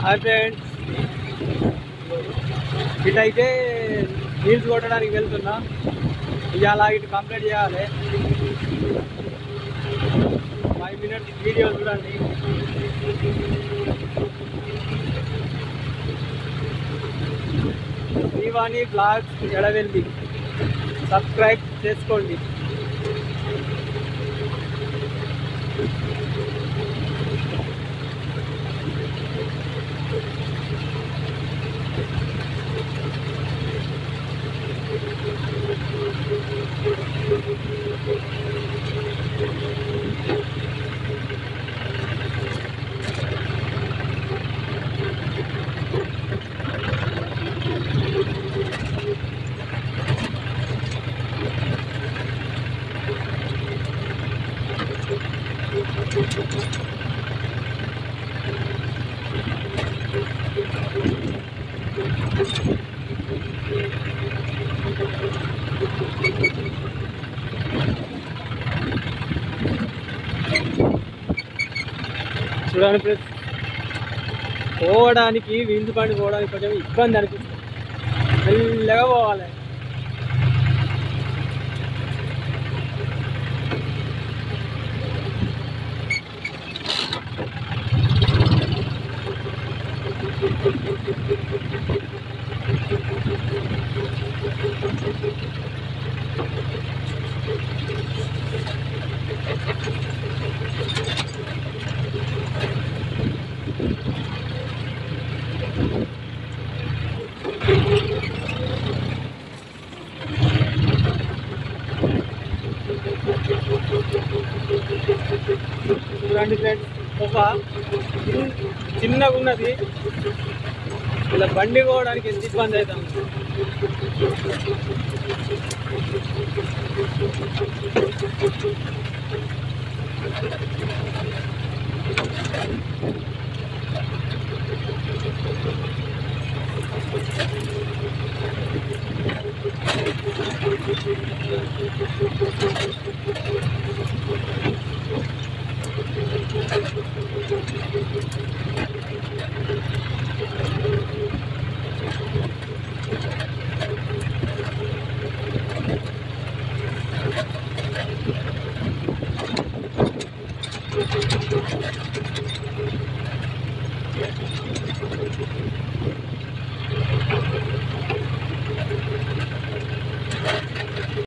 Hi friends, ఇటైతే reels కొట్టడానికి వెళ్తున్నా. ఇవాళ ఇటు కంప్లీట్ చేయాలి. 5 minutes వీడియో చూడండి. శ్రీవాణి బ్లాగ్స్ ఎడవెల్లి సబ్స్క్రైబ్ చేసుకోండి. చూడండి ఫ్రెండ్స్, పోవడానికి విందు పండి పోవడానికి కొంచెం ఇబ్బంది అనిపిస్తుంది. మెల్లగా పోవాలి. చూడండి ఫ్రెండ్స్, ఒక చిన్నగా ఉన్నది, ఇలా బండి పోవడానికి ఎంత ఇబ్బంది అవుతుంది.